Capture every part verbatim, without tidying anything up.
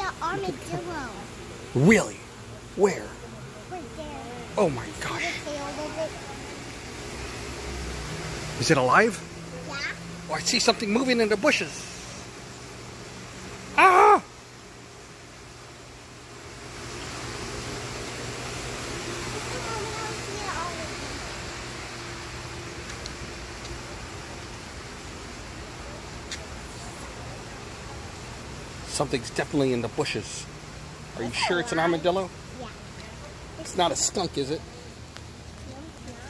an armadillo. Really? Where? Right there. Oh my gosh. The tail of it. Is it alive? Yeah. Oh, I see something moving in the bushes. Ah! Something's definitely in the bushes. Are you sure it's an armadillo? Yeah. It's not a skunk, is it? No, it's not.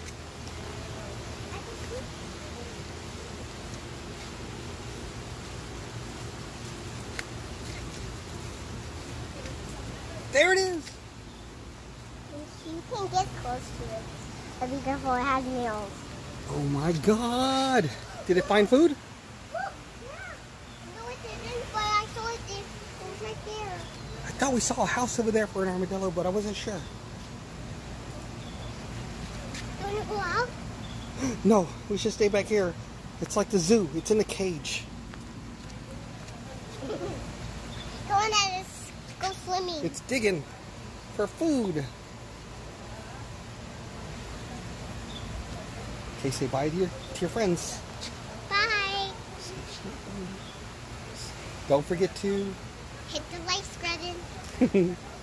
There it is. You can get close to it. But be careful, it has nails. Oh my God. Did it find food? No, it didn't, but I saw it there. It was right there. I thought we saw a house over there for an armadillo, but I wasn't sure. Do you want to go out? No, we should stay back here. It's like the zoo. It's in the cage. Go on, let's go swimming. It's digging for food. Okay, say bye to your, to your friends. Bye. Don't forget to Hit the like button.